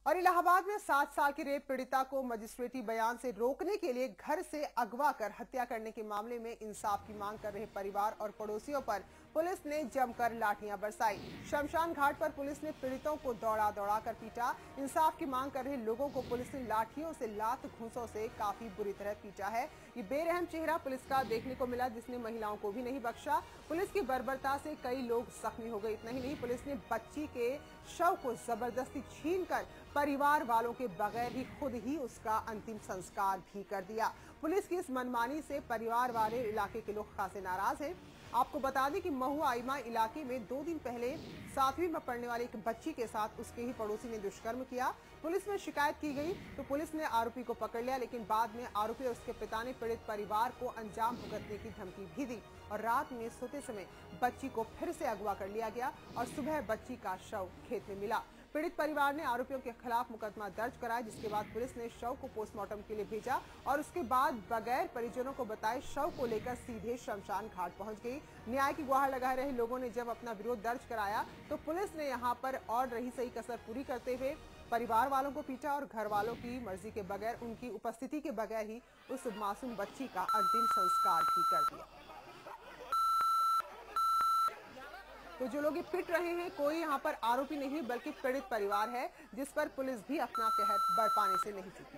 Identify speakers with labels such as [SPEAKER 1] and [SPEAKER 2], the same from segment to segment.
[SPEAKER 1] और इलाहाबाद में 7 साल की रेप पीड़िता को मजिस्ट्रेटी बयान से रोकने के लिए घर से अगवा कर हत्या करने के मामले में इंसाफ की मांग कर रहे परिवार और पड़ोसियों पर पुलिस ने जमकर लाठियां बरसाई। शमशान घाट पर पुलिस ने पीड़ितों को दौड़ा दौड़ा कर पीटा। इंसाफ की मांग कर रहे लोगों को पुलिस ने लाठियों से, लात घूंसों से काफी बुरी तरह पीटा है। ये बेरहम चेहरा पुलिस का देखने को मिला, जिसने महिलाओं को भी नहीं बख्शा। पुलिस की बर्बरता से कई लोग जख्मी हो गए। इतना ही नहीं, पुलिस ने बच्ची के शव को जबरदस्ती छीनकर परिवार वालों के बगैर ही खुद ही उसका अंतिम संस्कार भी कर दिया। पुलिस की इस मनमानी से परिवार वाले इलाके के लोग खासे नाराज हैं। आपको बता दें कि महुआ आइमा इलाके में 2 दिन पहले 7वीं में पढ़ने वाली एक बच्ची के साथ उसके ही पड़ोसी ने दुष्कर्म किया। पुलिस में शिकायत की गई तो पुलिस ने आरोपी को पकड़ लिया, लेकिन बाद में आरोपी और उसके पिता ने पीड़ित परिवार को अंजाम भुगतने की धमकी भी दी और रात में सोते समय बच्ची को फिर से अगवा कर लिया गया और सुबह बच्ची का शव खेत में मिला। पीड़ित परिवार ने आरोपियों के खिलाफ मुकदमा दर्ज कराया, जिसके बाद पुलिस ने शव को पोस्टमार्टम के लिए भेजा और उसके बाद बगैर परिजनों को बताए शव को लेकर सीधे शमशान घाट पहुंच गई। न्याय की गुहार लगा रहे लोगों ने जब अपना विरोध दर्ज कराया तो पुलिस ने यहां पर और रही सही कसर पूरी करते हुए परिवार वालों को पीटा और घर वालों की मर्जी के बगैर, उनकी उपस्थिति के बगैर ही उस मासूम बच्ची का अंतिम संस्कार भी कर दिया। तो जो लोग पिट रहे हैं, कोई यहाँ पर आरोपी नहीं बल्कि पीड़ित परिवार है, जिस पर पुलिस भी अपना कहर बरपाने से नहीं चुकी।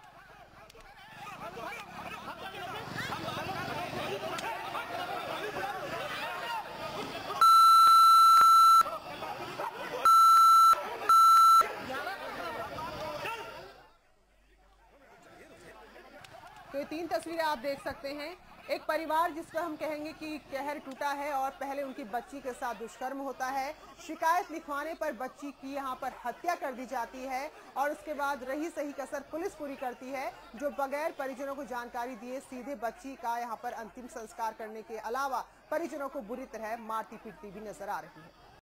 [SPEAKER 1] तो ये 3 तस्वीरें आप देख सकते हैं। एक परिवार जिस पर हम कहेंगे कि कहर टूटा है और पहले उनकी बच्ची के साथ दुष्कर्म होता है, शिकायत लिखवाने पर बच्ची की यहां पर हत्या कर दी जाती है और उसके बाद रही सही कसर पुलिस पूरी करती है, जो बगैर परिजनों को जानकारी दिए सीधे बच्ची का यहां पर अंतिम संस्कार करने के अलावा परिजनों को बुरी तरह मारती पीटती भी नजर आ रही है।